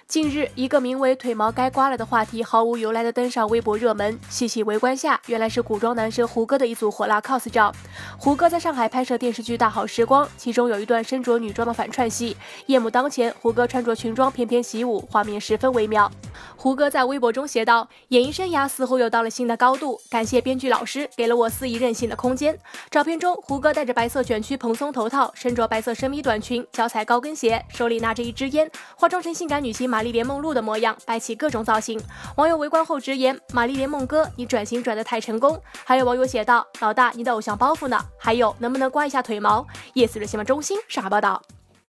近日，一个名为“腿毛该刮了”的话题毫无由来的登上微博热门。细细围观下，原来是古装男神胡歌的一组火辣 cos 照。胡歌在上海拍摄电视剧《大好时光》，其中有一段身着女装的反串戏，夜幕当前，胡歌穿着裙装翩翩起舞，画面十分微妙。胡歌在微博中写道：“演艺生涯似乎又到了新的高度，感谢编剧老师给了我肆意任性的空间。”照片中，胡歌戴着白色卷曲蓬松头套，身着白色深迷短裙，脚踩高跟鞋，手里拿着一支烟，化妆成性感女星玛丽莲梦露的模样，摆起各种造型。网友围观后直言：“玛丽莲梦哥，你转型转得太成功。”还有网友写道：“老大，你的偶像包袱呢？还有，能不能刮一下腿毛？”夜思日新闻中心上海报道。